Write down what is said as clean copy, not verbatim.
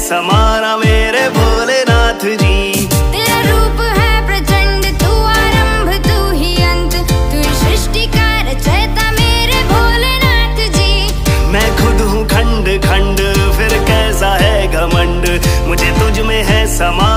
समाना मेरे भोलेनाथ जी। तेरा रूप है प्रचंड, तू आरंभ तू ही अंत, तू सृष्टि का रचयिता मेरे भोलेनाथ जी। मैं खुद हूँ खंड खंड, फिर कैसा है घमंड, मुझे तुझ में है समा